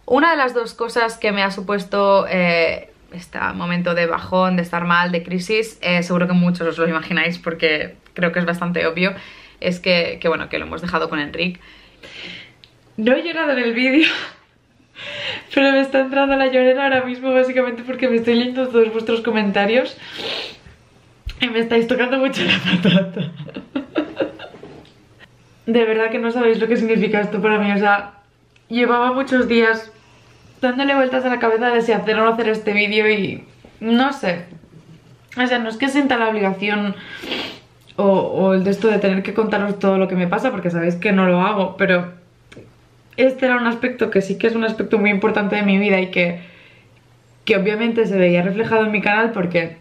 Una de las dos cosas que me ha supuesto este momento de bajón, de estar mal, de crisis, seguro que muchos os lo imagináis porque creo que es bastante obvio, es que bueno, que lo hemos dejado con Enric. No he llorado en el vídeo, pero me está entrando la llorera ahora mismo básicamente porque me estoy leyendo todos vuestros comentarios y me estáis tocando mucho la patata. De verdad que no sabéis lo que significa esto para mí, o sea, llevaba muchos días dándole vueltas a la cabeza de si hacer o no hacer este vídeo y no sé. O sea, no es que sienta la obligación o el de esto de tener que contaros todo lo que me pasa, porque sabéis que no lo hago, pero este era un aspecto que sí que es un aspecto muy importante de mi vida y que obviamente se veía reflejado en mi canal porque...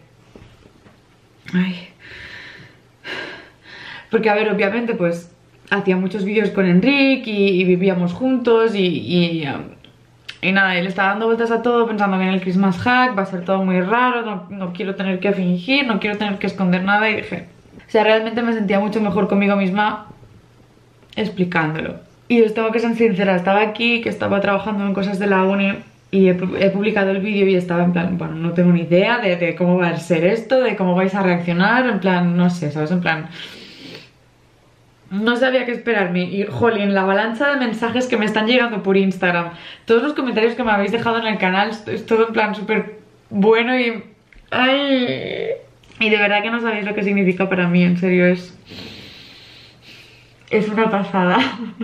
Porque a ver, obviamente pues hacía muchos vídeos con Enric y vivíamos juntos y nada, él estaba dando vueltas a todo pensando que en el Christmas hack va a ser todo muy raro, no quiero tener que fingir, no quiero tener que esconder nada y dije... O sea, realmente me sentía mucho mejor conmigo misma explicándolo. Y os tengo que ser sincera, estaba aquí, que estaba trabajando en cosas de la uni y he publicado el vídeo y estaba en plan, bueno, no tengo ni idea de cómo va a ser esto, de cómo vais a reaccionar, en plan, no sé, ¿sabes? En plan... No sabía qué esperarme y, jolín, la avalancha de mensajes que me están llegando por Instagram, todos los comentarios que me habéis dejado en el canal, es todo en plan súper bueno y... ¡Ay! Y de verdad que no sabéis lo que significa para mí, en serio, es una pasada.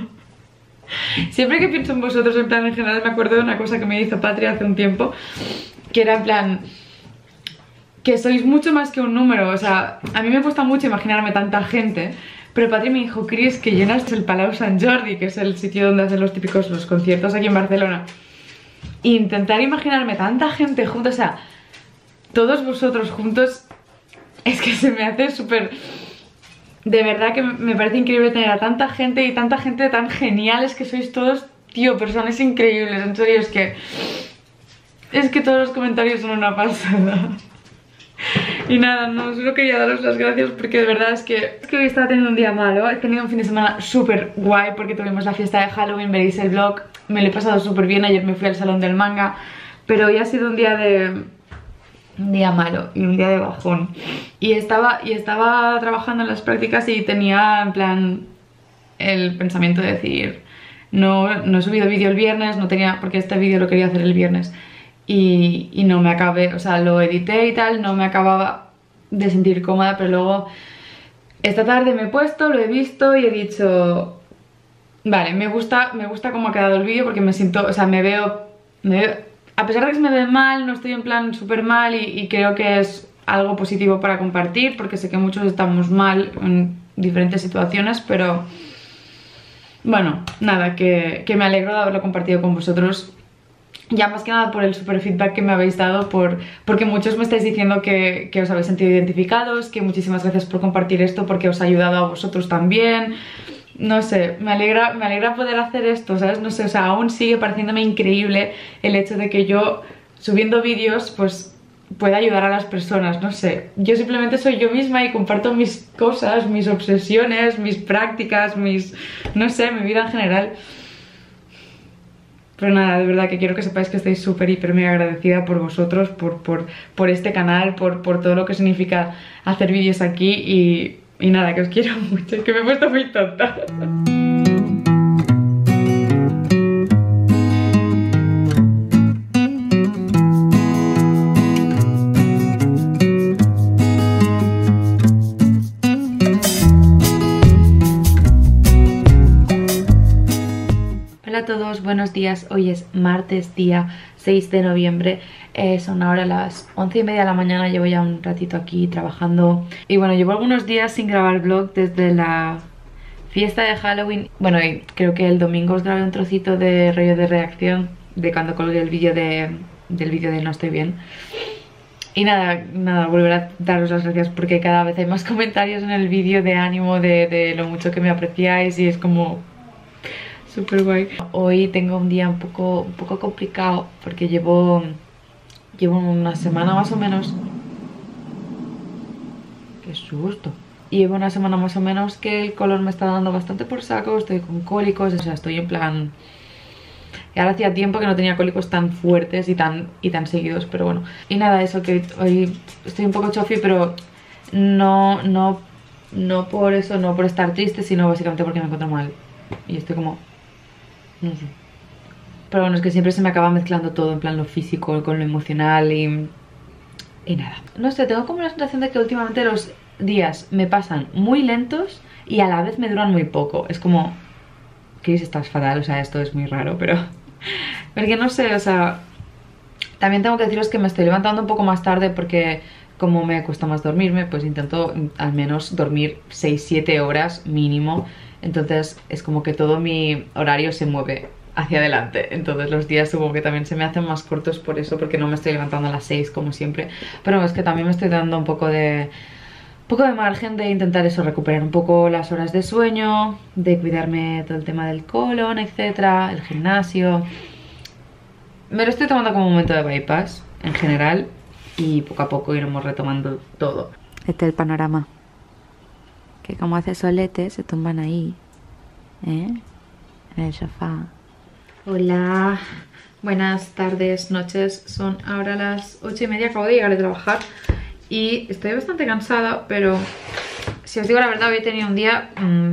Siempre que pienso en vosotros, en plan, en general, me acuerdo de una cosa que me hizo Patria hace un tiempo, que era en plan... que sois mucho más que un número, o sea, a mí me cuesta mucho imaginarme tanta gente... Pero Patri me dijo, Cris, que llenas el Palau Sant Jordi, que es el sitio donde hacen los conciertos aquí en Barcelona. E intentar imaginarme tanta gente juntos, o sea, todos vosotros juntos, es que se me hace súper... De verdad que me parece increíble tener a tanta gente y tanta gente tan geniales que sois todos, tío, personas increíbles, en serio, es que... Es que todos los comentarios son una pasada. Y nada, no, solo quería daros las gracias porque de verdad es que hoy estaba teniendo un día malo. He tenido un fin de semana súper guay porque tuvimos la fiesta de Halloween, veréis el vlog. Me lo he pasado súper bien, ayer me fui al salón del manga. Pero hoy ha sido un día malo y un día de bajón. Y estaba trabajando en las prácticas y tenía en plan el pensamiento de decir no he subido vídeo el viernes, no tenía, porque este vídeo lo quería hacer el viernes. Y no me acabé, o sea, lo edité y tal, no me acababa de sentir cómoda, pero luego esta tarde me he puesto, lo he visto y he dicho, vale, me gusta cómo ha quedado el vídeo porque me siento, o sea, me veo, a pesar de que se me ve mal, no estoy en plan súper mal y creo que es algo positivo para compartir porque sé que muchos estamos mal en diferentes situaciones, pero bueno, nada, que me alegro de haberlo compartido con vosotros. Ya más que nada por el super feedback que me habéis dado, porque muchos me estáis diciendo que os habéis sentido identificados, que muchísimas gracias por compartir esto porque os ha ayudado a vosotros también. No sé, me alegra poder hacer esto, ¿sabes? No sé, o sea, aún sigue pareciéndome increíble el hecho de que yo, subiendo vídeos, pues pueda ayudar a las personas, no sé. Yo simplemente soy yo misma y comparto mis cosas, mis obsesiones, mis prácticas, no sé, mi vida en general. Pero nada, de verdad que quiero que sepáis que estoy súper, hiper, mega agradecida por vosotros, por este canal, por todo lo que significa hacer vídeos aquí y nada, que os quiero mucho, que me he puesto muy tonta. Hola a todos, buenos días. Hoy es martes, día 6 de noviembre. Son ahora las 11:30 de la mañana. Llevo ya un ratito aquí trabajando. Y bueno, llevo algunos días sin grabar vlog desde la fiesta de Halloween. Bueno, y creo que el domingo os grabé un trocito de rollo de reacción de cuando colgué el vídeo del vídeo de No Estoy Bien. Y nada, volver a daros las gracias porque cada vez hay más comentarios en el vídeo de ánimo, de lo mucho que me apreciáis y es como... súper guay. Hoy tengo un día un poco complicado porque llevo una semana más o menos. ¡Qué susto! Llevo una semana más o menos que el colon me está dando bastante por saco, estoy con cólicos, o sea, estoy en plan Y ahora hacía tiempo que no tenía cólicos tan fuertes y tan seguidos, pero bueno. Y nada, eso, que hoy estoy un poco chofi, pero no por eso, no por estar triste, sino básicamente porque me encuentro mal. Y estoy como... no sé. Pero bueno, es que siempre se me acaba mezclando todo, en plan lo físico con lo emocional y nada. No sé, tengo como la sensación de que últimamente los días me pasan muy lentos y a la vez me duran muy poco. Es como... Chris, estás fatal, o sea, esto es muy raro, pero... porque no sé, o sea... También tengo que deciros que me estoy levantando un poco más tarde porque como me cuesta más dormirme, pues intento al menos dormir 6-7 horas mínimo. Entonces es como que todo mi horario se mueve hacia adelante. Entonces los días supongo que también se me hacen más cortos por eso, porque no me estoy levantando a las 6 como siempre. Pero es que también me estoy dando un poco de margen de intentar eso, recuperar un poco las horas de sueño, de cuidarme todo el tema del colon, etcétera, el gimnasio. Me lo estoy tomando como un momento de bypass en general y poco a poco iremos retomando todo. Este es el panorama. Que como hace solete se tumban ahí, en el sofá. Hola, buenas tardes, noches. Son ahora las 8:30, acabo de llegar de trabajar y estoy bastante cansada, pero si os digo la verdad, hoy he tenido un día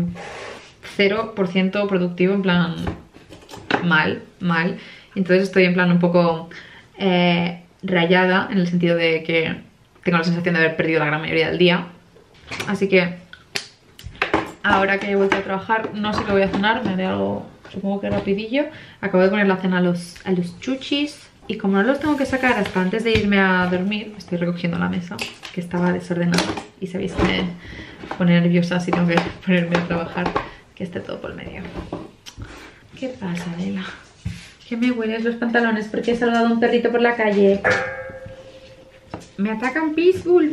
0% productivo, en plan mal. Entonces estoy en plan un poco rayada, en el sentido de que tengo la sensación de haber perdido la gran mayoría del día. Así que ahora que he vuelto a trabajar, no sé qué voy a cenar, me haré algo, supongo que rapidillo. Acabo de poner la cena a los chuchis y como no los tengo que sacar hasta antes de irme a dormir, estoy recogiendo la mesa, que estaba desordenada. Y sabéis que me pone nerviosa si tengo que ponerme a trabajar, que esté todo por el medio. ¿Qué pasa, Vela? Que me hueles los pantalones porque he saludado a un perrito por la calle. Me ataca un pitbull,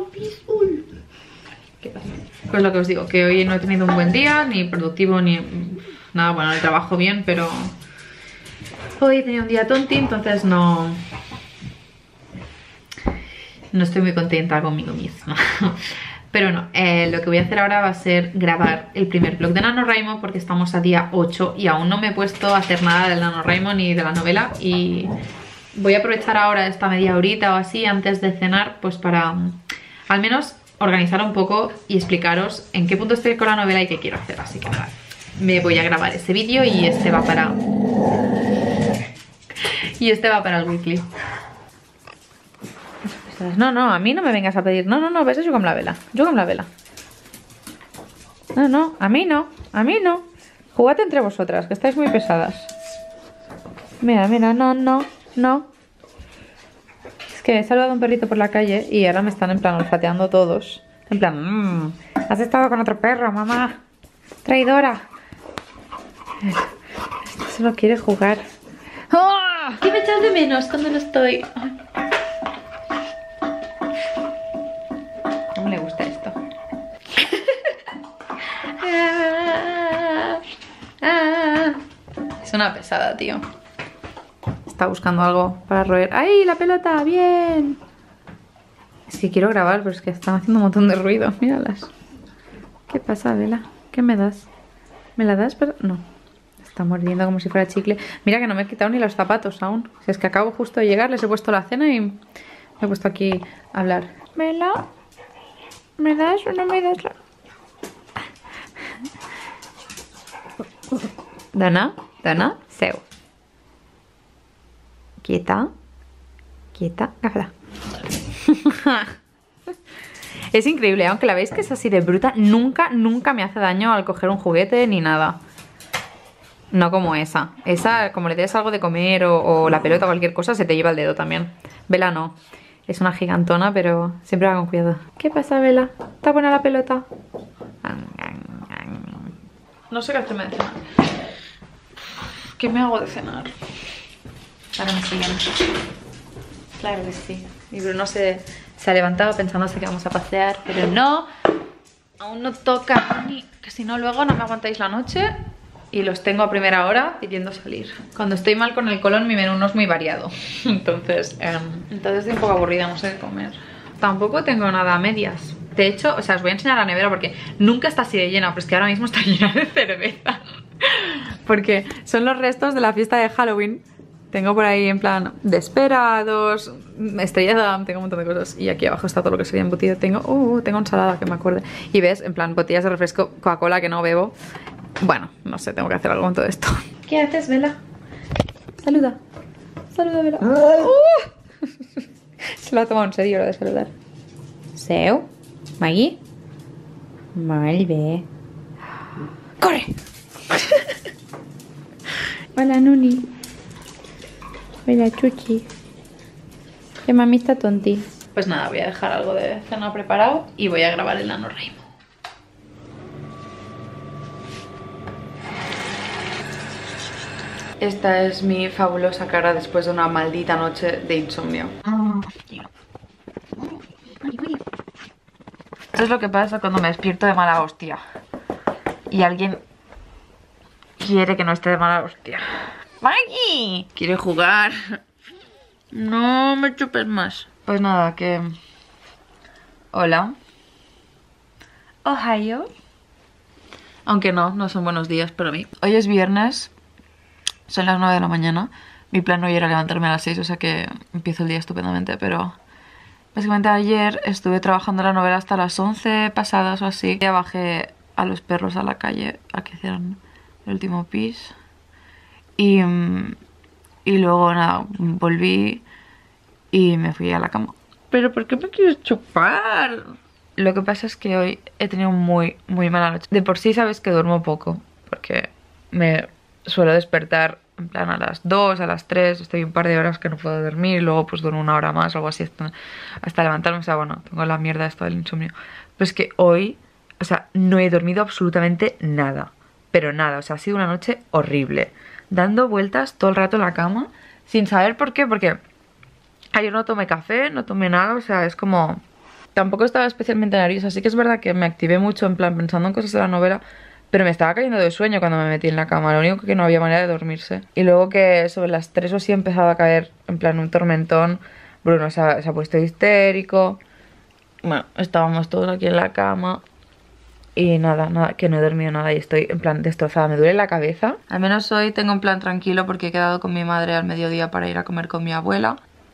¿Qué pasa? Pues lo que os digo, que hoy no he tenido un buen día, ni productivo, ni nada. Bueno, el trabajo bien, pero hoy he tenido un día tonti, entonces no estoy muy contenta conmigo misma. Pero no, lo que voy a hacer ahora va a ser grabar el primer vlog de NaNoWriMo, porque estamos a día 8 y aún no me he puesto a hacer nada del NaNoWriMo ni de la novela. Y voy a aprovechar ahora esta media horita o así antes de cenar, pues para al menos organizar un poco y explicaros en qué punto estoy con la novela y qué quiero hacer. Así que nada, me voy a grabar ese vídeo y este va para el weekly. No, a mí no me vengas a pedir. No, ves, juga'm la vela. No, a mí no. Jugad entre vosotras, que estáis muy pesadas. Mira, no. Es que he saludado a un perrito por la calle y ahora me están en plan olfateando todos. En plan, has estado con otro perro, mamá. Traidora. Este solo quiere jugar. ¡Oh! ¿Qué me echas de menos cuando no estoy? ¿Cómo le gusta esto? Es una pesada, tío. Está buscando algo para roer. ¡Ay, la pelota! ¡Bien! Es que quiero grabar, pero es que están haciendo un montón de ruido. Míralas. ¿Qué pasa, Vela? ¿Qué me das? ¿Me la das? Pero no. Está mordiendo como si fuera chicle. Mira que no me he quitado ni los zapatos aún. Si es que acabo justo de llegar, les he puesto la cena y me he puesto aquí a hablar. Vela, ¿me das o no me das la...? Dona, seu. Quieta, gafada. Es increíble, aunque la veis que es así de bruta, nunca me hace daño al coger un juguete ni nada. No como esa. Esa, como le des algo de comer o la pelota o cualquier cosa, se te lleva el dedo también. Vela no. Es una gigantona, pero siempre va con cuidado. ¿Qué pasa, Vela? ¿Está buena la pelota? No sé qué hacerme de cenar. ¿Qué me hago de cenar? Ahora me siguen. Claro que sí. Mi Bruno se ha levantado pensándose que vamos a pasear, pero no. Aún no toca. Que si no, luego no me aguantáis la noche. Y los tengo a primera hora pidiendo salir. Cuando estoy mal con el colon, mi menú no es muy variado. Entonces estoy un poco aburrida, no sé qué comer. Tampoco tengo nada a medias. De hecho, o sea, os voy a enseñar la nevera porque nunca está así de llena. Pero es que ahora mismo está llena de cerveza. porque son los restos de la fiesta de Halloween. Tengo por ahí en plan Desperados, Estrella Damm, tengo un montón de cosas. Y aquí abajo está todo lo que sería embutido. Tengo ensalada, que me acuerde. Y ves, en plan botellas de refresco, Coca-Cola que no bebo. Bueno, no sé, tengo que hacer algo con todo esto. ¿Qué haces, Vela? Saluda. Saluda, Vela. Se lo ha tomado en serio lo de saludar. Seu, Maggie. Malve. ¡Corre! Hola, Nuni. Hola, Chuchi. Que mami está tonti. Pues nada, voy a dejar algo de cena preparado y voy a grabar el NaNoWriMo. Esta es mi fabulosa cara después de una maldita noche de insomnio. Esto es lo que pasa cuando me despierto de mala hostia y alguien quiere que no esté de mala hostia. ¡Maggie! Quiere jugar. No me chupes más. Pues nada, que... Hola. Ohio. Aunque no son buenos días para mí. Hoy es viernes. Son las 9 de la mañana. Mi plan hoy era levantarme a las 6, o sea que empiezo el día estupendamente, pero... Básicamente ayer estuve trabajando la novela hasta las 11 pasadas o así. Ya bajé a los perros a la calle a que hicieran el último pis. Y luego nada, volví y me fui a la cama. ¿Pero por qué me quieres chupar? Lo que pasa es que hoy he tenido muy mala noche. De por sí sabes que duermo poco, porque me suelo despertar en plan a las 2, a las 3, estoy un par de horas que no puedo dormir, luego pues duermo una hora más o algo así hasta levantarme. O sea, bueno, tengo la mierda esto del insomnio. Pero es que hoy, o sea, no he dormido absolutamente nada. Pero nada, o sea, ha sido una noche horrible. Dando vueltas todo el rato en la cama, sin saber por qué, porque ayer no tomé café, no tomé nada, o sea, es como... Tampoco estaba especialmente nerviosa, así que es verdad que me activé mucho en plan pensando en cosas de la novela, pero me estaba cayendo de sueño cuando me metí en la cama, lo único que no había manera de dormirse. Y luego que sobre las 3 o así empezaba a caer en plan un tormentón, Bruno se ha puesto histérico, bueno, estábamos todos aquí en la cama... Y nada, que no he dormido nada y estoy en plan destrozada, me duele la cabeza. Al menos hoy tengo un plan tranquilo porque he quedado con mi madre al mediodía para ir a comer con mi abuela.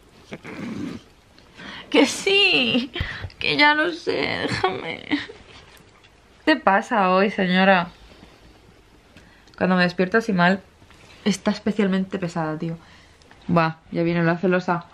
¡Que sí! ¡Que ya lo sé! ¡Déjame! ¿Qué te pasa hoy, señora? Cuando me despierto así mal, está especialmente pesada, tío. Buah, ya viene la celosa.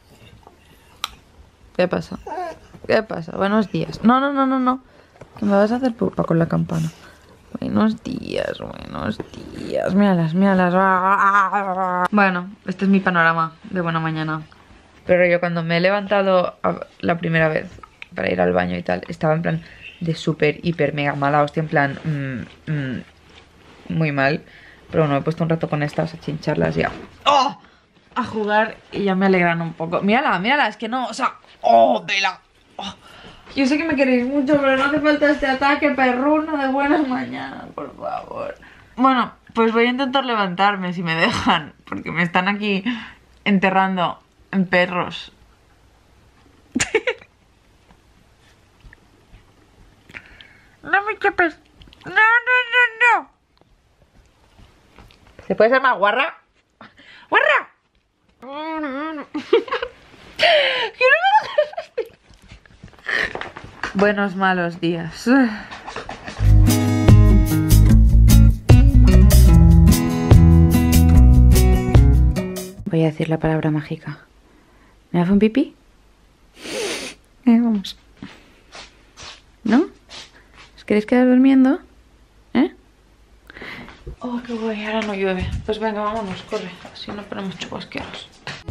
¿Qué pasa? ¿Qué pasa? Buenos días. No. ¿Qué me vas a hacer pupa con la campana? Buenos días. Míralas. Bueno, este es mi panorama de buena mañana. Pero yo cuando me he levantado la primera vez para ir al baño y tal, estaba en plan de súper, hiper, mega mala hostia, en plan muy mal. Pero bueno, me he puesto un rato con estas a chincharlas ya. ¡Oh! A jugar y ya me alegran un poco. Mírala, es que no, o sea... ¡Oh, Vela! ¡Oh! Yo sé que me queréis mucho, pero no hace falta este ataque perruno de buenas mañanas, por favor. Bueno, pues voy a intentar levantarme si me dejan, porque me están aquí enterrando en perros. No me chupes. No. ¿Se puede ser más guarra? ¡Guarra! No. Buenos malos días. Voy a decir la palabra mágica. ¿Me hace un pipí? Vamos. ¿No? ¿Os queréis quedar durmiendo? Oh, qué guay, ahora no llueve. Pues venga, vámonos, corre. Así no ponemos chubasqueros.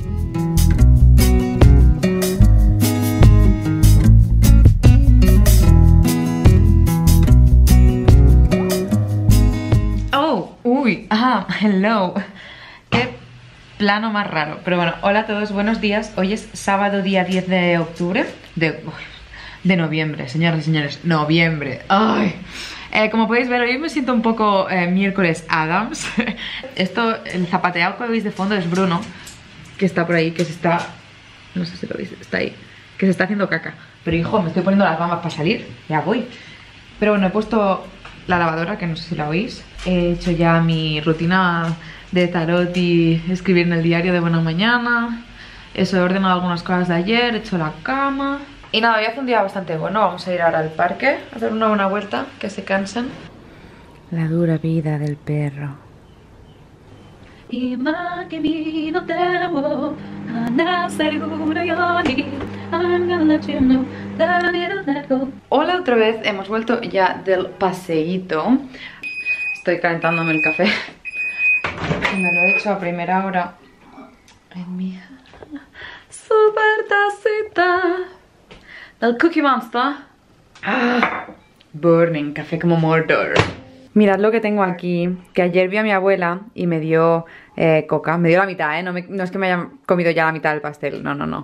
Hello. Qué plano más raro. Pero bueno, hola a todos, buenos días. Hoy es sábado, día 10 de octubre. De noviembre, señoras y señores. Noviembre. Ay. Como podéis ver, hoy me siento un poco miércoles Addams. Esto, el zapateado que veis de fondo es Bruno, que está por ahí, que se está... No sé si lo veis, está ahí. Que se está haciendo caca. Pero hijo, me estoy poniendo las bambas para salir. Ya voy. Pero bueno, he puesto la lavadora, que no sé si la oís. He hecho ya mi rutina de tarot y escribir en el diario de buena mañana. Eso, he ordenado algunas cosas de ayer, he hecho la cama. Y nada, hoy hace un día bastante bueno. Vamos a ir ahora al parque a hacer una buena vuelta, que se cansen. La dura vida del perro. Hola otra vez, hemos vuelto ya del paseíto. Estoy calentándome el café. Y me lo he hecho a primera hora en mi super tacita del Cookie Monster. Burning, café como Mordor. Mirad lo que tengo aquí, que ayer vi a mi abuela y me dio coca. Me dio la mitad, ¿eh? No es que me haya comido ya la mitad del pastel, no.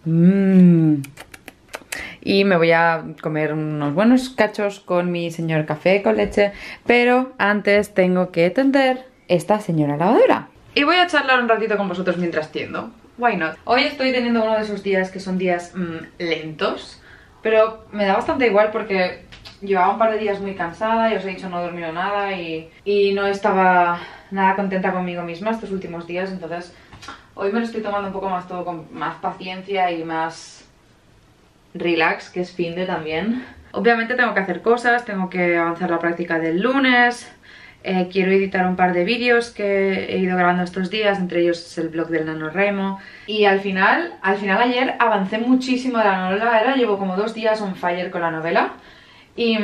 Y me voy a comer unos buenos cachos con mi señor café con leche. Pero antes tengo que tender esta señora lavadora. Y voy a charlar un ratito con vosotros mientras tiendo. Why not? Hoy estoy teniendo uno de esos días que son días lentos. Pero me da bastante igual porque llevaba un par de días muy cansada, ya os he dicho, no he dormido nada y no estaba nada contenta conmigo misma estos últimos días. Entonces hoy me lo estoy tomando un poco más todo con más paciencia y más relax, que es fin de también. Obviamente tengo que hacer cosas, tengo que avanzar la práctica del lunes. Quiero editar un par de vídeos que he ido grabando estos días, entre ellos es el blog del NaNoWriMo. Y al final ayer avancé muchísimo de la novela, llevo como 2 días on fire con la novela. Y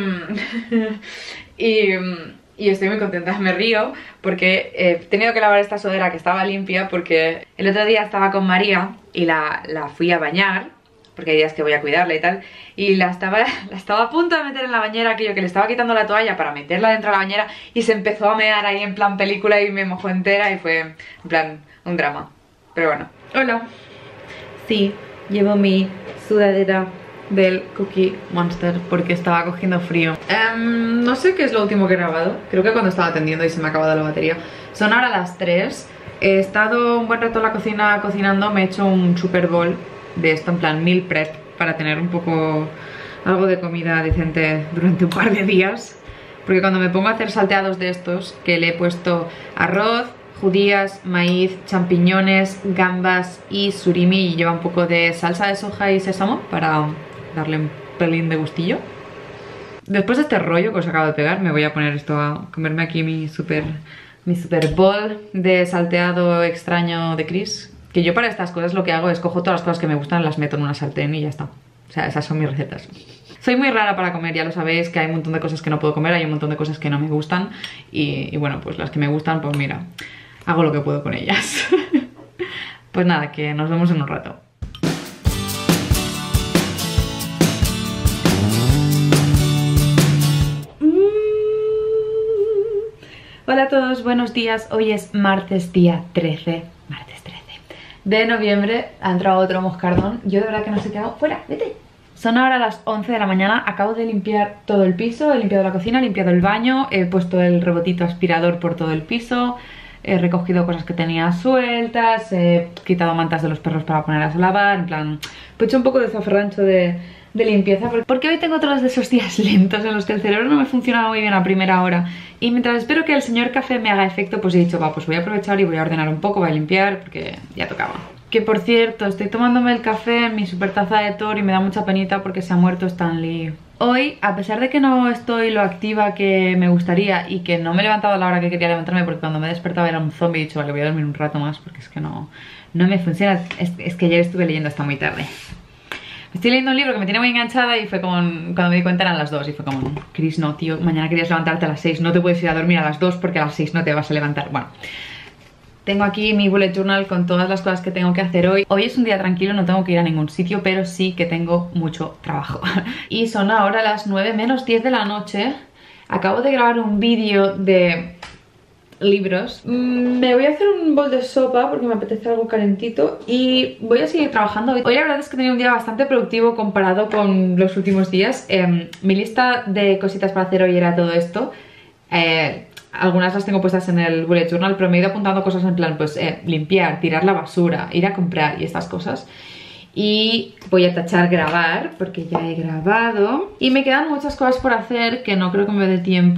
estoy muy contenta, me río porque he tenido que lavar esta sudadera que estaba limpia porque el otro día estaba con María y la fui a bañar, porque hay días que voy a cuidarla y tal, y la estaba a punto de meter en la bañera, aquello que le estaba quitando la toalla para meterla dentro de la bañera, y se empezó a mear ahí en plan película y me mojó entera y fue en plan un drama. Pero bueno. Hola. Sí, llevo mi sudadera del Cookie Monster porque estaba cogiendo frío. No sé qué es lo último que he grabado. Creo que cuando estaba atendiendo y se me ha acabado la batería. Son ahora las 3. He estado un buen rato en la cocina cocinando. Me he hecho un Super Bowl de esto, en plan meal prep, para tener un poco algo de comida decente durante un par de días. Porque cuando me pongo a hacer salteados de estos, que le he puesto arroz, judías, maíz, champiñones, gambas y surimi, y lleva un poco de salsa de soja y sésamo para darle un pelín de gustillo. Después de este rollo que os acabo de pegar, me voy a poner esto a comerme aquí mi super bowl de salteado extraño de Chris. Que yo para estas cosas lo que hago es cojo todas las cosas que me gustan, las meto en una sartén y ya está. O sea, esas son mis recetas. Soy muy rara para comer, ya lo sabéis, que hay un montón de cosas que no puedo comer, hay un montón de cosas que no me gustan. Y bueno, pues las que me gustan, pues mira, hago lo que puedo con ellas. Pues nada, que nos vemos en un rato. Hola a todos, buenos días. Hoy es martes día 13. Martes 13 de noviembre. Ha entrado otro moscardón. Yo de verdad que no sé qué hago. ¡Fuera! ¡Vete! Son ahora las 11 de la mañana. Acabo de limpiar todo el piso. He limpiado la cocina, he limpiado el baño. He puesto el robotito aspirador por todo el piso. He recogido cosas que tenía sueltas. He quitado mantas de los perros para ponerlas a lavar. En plan, he hecho un poco de zafarrancho de limpieza, porque hoy tengo otros de esos días lentos en los que el cerebro no me funciona muy bien a primera hora, y mientras espero que el señor café me haga efecto, pues he dicho, va, pues voy a aprovechar y voy a ordenar un poco, voy a limpiar, porque ya tocaba. Que por cierto, estoy tomándome el café en mi super taza de Thor y me da mucha penita porque se ha muerto Stan Lee. Hoy, a pesar de que no estoy lo activa que me gustaría y que no me he levantado a la hora que quería levantarme, porque cuando me despertaba era un zombie, he dicho, vale, voy a dormir un rato más porque es que no me funciona. Es que ayer estuve leyendo hasta muy tarde. Estoy leyendo un libro que me tiene muy enganchada y fue como, cuando me di cuenta eran las 2 y fue como, Chris, no, tío, mañana querías levantarte a las 6, no te puedes ir a dormir a las 2 porque a las 6 no te vas a levantar. Bueno, tengo aquí mi bullet journal con todas las cosas que tengo que hacer hoy. Hoy es un día tranquilo, no tengo que ir a ningún sitio, pero sí que tengo mucho trabajo. Y son ahora las 9 menos 10 de la noche. Acabo de grabar un vídeo de libros. Me voy a hacer un bol de sopa porque me apetece algo calentito y voy a seguir trabajando. Hoy la verdad es que he tenido un día bastante productivo comparado con los últimos días. Mi lista de cositas para hacer hoy era todo esto. Algunas las tengo puestas en el bullet journal, pero me he ido apuntando cosas en plan, pues limpiar, tirar la basura, ir a comprar y estas cosas. Y voy a tachar grabar porque ya he grabado. Y me quedan muchas cosas por hacer que no creo que me dé tiempo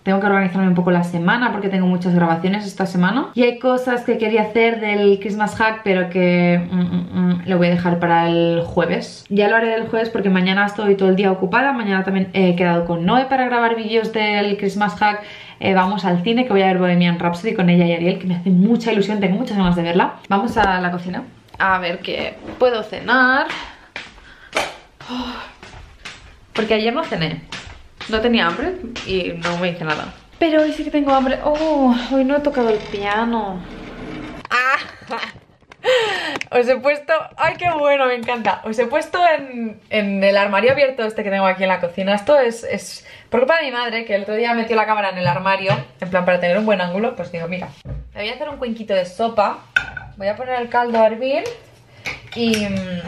tengo que organizarme un poco la semana porque tengo muchas grabaciones esta semana. Y hay cosas que quería hacer del Christmas hack, pero que lo voy a dejar para el jueves. Ya lo haré el jueves porque mañana estoy todo el día ocupada. Mañana también he quedado con Noé para grabar vídeos del Christmas hack. Vamos al cine, que voy a ver Bohemian Rhapsody con ella y Ariel, que me hace mucha ilusión, tengo muchas ganas de verla. Vamos a la cocina a ver qué puedo cenar. Porque ayer no cené. No tenía hambre y no me hice nada. Pero hoy sí que tengo hambre. Oh, hoy no he tocado el piano. ¡Ah! Os he puesto... ¡Ay, qué bueno! Me encanta. Os he puesto en el armario abierto este que tengo aquí en la cocina. Esto es por culpa de mi madre, que el otro día metió la cámara en el armario, en plan para tener un buen ángulo. Pues digo, mira, me voy a hacer un cuenquito de sopa. Voy a poner el caldo a hervir y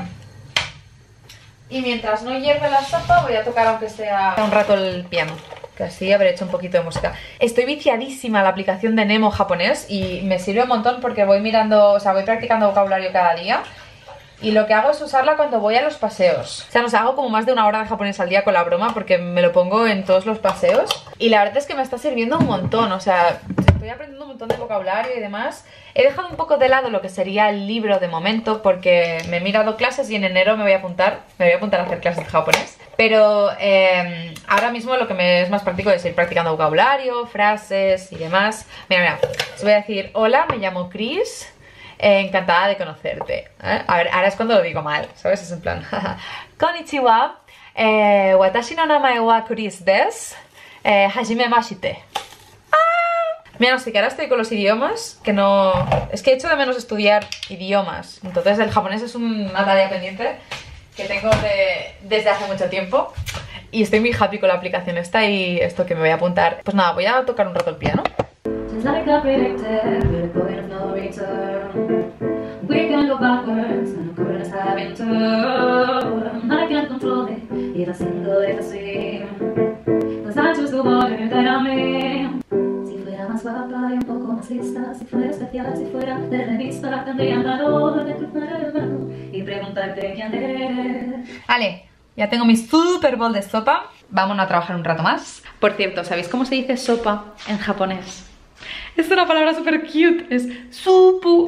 mientras no hierve la sopa voy a tocar aunque sea un rato el piano, que así habré hecho un poquito de música. Estoy viciadísima a la aplicación de Nemo japonés y me sirve un montón porque voy mirando, o sea, voy practicando vocabulario cada día. Y lo que hago es usarla cuando voy a los paseos. O sea, no sé, hago como más de 1 hora de japonés al día con la broma porque me lo pongo en todos los paseos. Y la verdad es que me está sirviendo un montón, o sea, estoy aprendiendo un montón de vocabulario y demás. He dejado un poco de lado lo que sería el libro de momento porque me he mirado clases y en enero me voy a apuntar a hacer clases de japonés. Pero ahora mismo lo que me es más práctico es ir practicando vocabulario, frases y demás. Mira, os voy a decir, hola, me llamo Chris. Encantada de conocerte. A ver, ahora es cuando lo digo mal, ¿sabes? Es en plan Konnichiwa, watashi no namae wa Chris desu, hajimemashite. Mira, no sé, que ahora estoy con los idiomas, que no... Es que he hecho de menos estudiar idiomas. Entonces el japonés es una tarea pendiente que tengo desde hace mucho tiempo. Y estoy muy happy con la aplicación esta y esto que me voy a apuntar. Pues nada, voy a tocar un rato el piano. Like I predicted, with a point of no return. We can go backwards, and goodness having turned. I can't control it, if I single, if I swim. Cause I choose the water that I'm in. Si fuera más guapa y un poco más lista, si fuera especial, si fuera de revista, tendría el valor de cruzar el mano y preguntarte quién eres. Vale, ya tengo mi super bowl de sopa. Vamos a trabajar un rato más. Por cierto, ¿sabéis cómo se dice sopa en japonés? Es una palabra súper cute, es supu.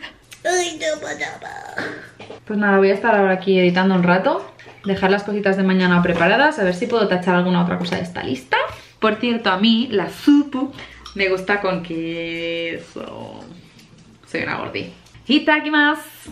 Pues nada, voy a estar ahora aquí editando un rato, dejar las cositas de mañana preparadas, a ver si puedo tachar alguna otra cosa de esta lista. Por cierto, a mí la supu me gusta con queso. Soy una gordi. Itakimasu.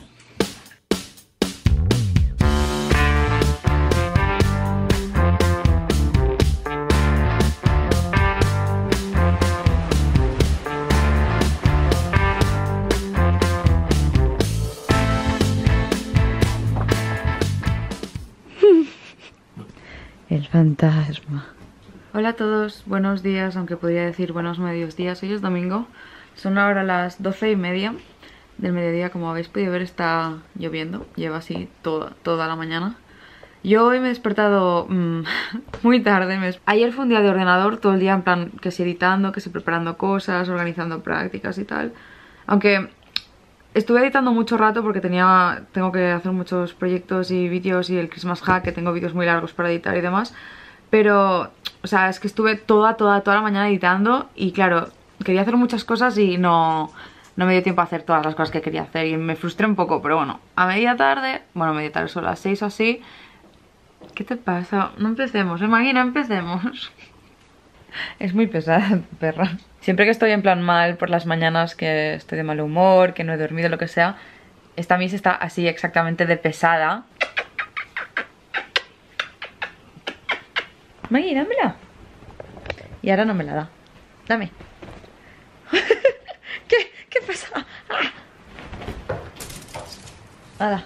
El fantasma. Hola a todos, buenos días, aunque podría decir buenos medios días. Hoy es domingo, son ahora las 12:30 del mediodía. Como habéis podido ver, está lloviendo, lleva así toda la mañana. Yo hoy me he despertado muy tarde. Ayer fue un día de ordenador, todo el día en plan que si editando, que si preparando cosas, organizando prácticas y tal. Aunque estuve editando mucho rato porque tengo que hacer muchos proyectos y vídeos y el Christmas hack, que tengo vídeos muy largos para editar y demás. Pero, o sea, es que estuve toda la mañana editando y claro, quería hacer muchas cosas y no me dio tiempo a hacer todas las cosas que quería hacer y me frustré un poco. Pero bueno, a media tarde son las 6 o así. ¿Qué te pasa? No empecemos, Maggie, empecemos. Es muy pesada, perra. Siempre que estoy en plan mal por las mañanas, que estoy de mal humor, que no he dormido, lo que sea, esta Miss está así exactamente de pesada. Maggie, dámela. Y ahora no me la da. Dame. ¿Qué pasa? ¡Hala!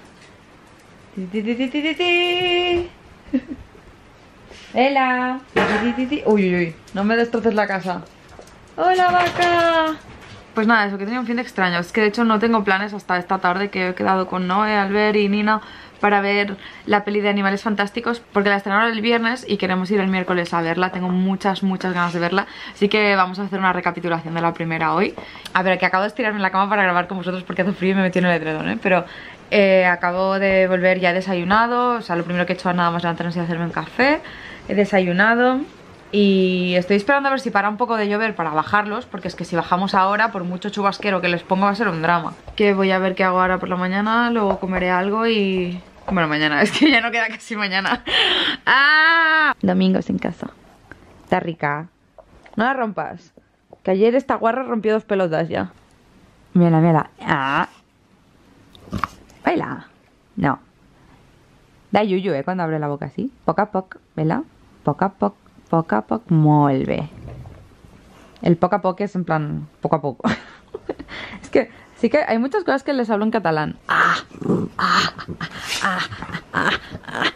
¡Ela! Uy, no me destroces la casa. ¡Hola, vaca! Pues nada, eso, que tenía un fin de extraño. Es que de hecho no tengo planes hasta esta tarde, que he quedado con Noé, Albert y Nina para ver la peli de Animales Fantásticos, porque la estrenaron el viernes y queremos ir el miércoles a verla. Tengo muchas ganas de verla, así que vamos a hacer una recapitulación de la primera hoy. A ver, que acabo de estirarme en la cama para grabar con vosotros porque hace frío y me metí en el edredón, pero acabo de volver, ya he desayunado. O sea, lo primero que he hecho nada más levantarme y hacerme un café. He desayunado Y estoy esperando a ver si para un poco de llover para bajarlos, porque es que si bajamos ahora, por mucho chubasquero que les ponga va a ser un drama. Que voy a ver qué hago ahora por la mañana, luego comeré algo y... Bueno, mañana, es que ya no queda casi mañana. ¡Ah! Domingos en casa. Está rica. No la rompas. Que ayer esta guarra rompió 2 pelotas ya. Mira, mira. ¡Ah! Baila. No. Da yuyu, cuando abre la boca así. Poc a poc, ¿verdad? Poc a poc. Poco a poco, molt bé. El poco a poco es en plan poco a poco. Es que sí que hay muchas cosas que les hablo en catalán.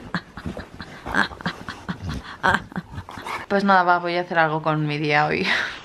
Pues nada, va, voy a hacer algo con mi día hoy.